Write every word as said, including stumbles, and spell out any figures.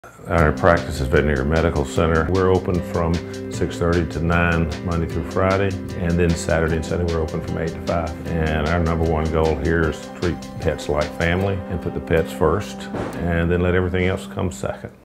Our practice is Veterinary Medical Center. We're open from six thirty to nine Monday through Friday, and then Saturday and Sunday we're open from eight to five. And our number one goal here is to treat pets like family and put the pets first, and then let everything else come second.